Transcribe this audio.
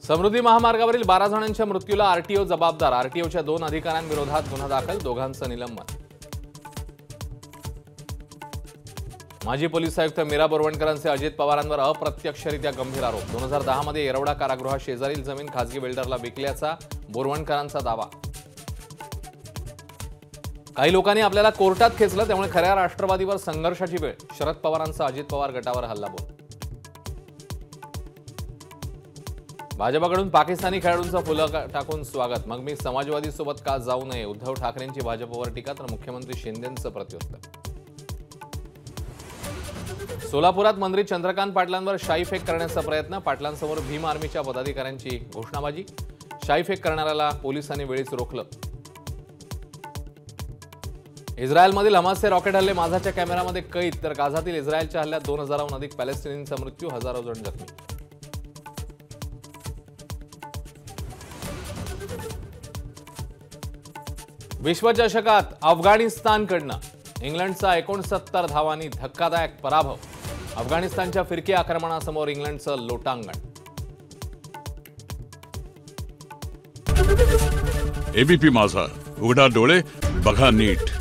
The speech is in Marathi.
समृद्धी महामार्गावरील 12 जणांच्या मृत्यूला आरटीओ जबाबदार. आरटीओच्या 2 अधिकाऱ्यांविरोधात गुन्हा दाखल, दोघांचं निलंबन. माजी पोलीस आयुक्त मीरा बोरवणकरांचे अजित पवारांवर अप्रत्यक्षरित्या गंभीर आरोप. 2010 मध्ये येरवडा कारागृहात शेजारील जमीन खासगी बिल्डरला विकल्याचा बोरवणकरांचा दावा. काही लोकांनी आपल्याला कोर्टात खेचलं, त्यामुळे खऱ्या राष्ट्रवादीवर संघर्षाची वेळ. शरद पवारांचा अजित पवार गटावर हल्लाबोल. भाजपकडून पाकिस्तानी खेळाडूंचं फुलं टाकून स्वागत. मग मी समाजवादी सोबत का जाऊ नये. उद्धव ठाकरेंची भाजपवर टीका, तर मुख्यमंत्री शिंदेंचं प्रत्युत्तर. सोलापुरात मंत्री चंद्रकांत पाटलांवर शाईफेक करण्याचा प्रयत्न. पाटलांसमोर भीम आर्मीच्या पदाधिकाऱ्यांची घोषणाबाजी. शाईफेक करणाऱ्याला पोलिसांनी वेळीच रोखलं. इस्रायलमधील हमासचे रॉकेट हल्ले माझाच्या कॅमेरामध्ये कैद. तर गाझातील इस्रायलच्या हल्ल्यात 2000हून अधिक पॅलेस्टिनींचा मृत्यू, हजारो जण जखमी. विश्वचषकात अफगाणिस्तानकडनं इंग्लंडचा 69 धावांनी धक्कादायक पराभव. अफगाणिस्तानच्या फिरकी आक्रमणासमोर इंग्लंडचं लोटांगण. एबीपी माझा, उघडा डोळे बघा नीट.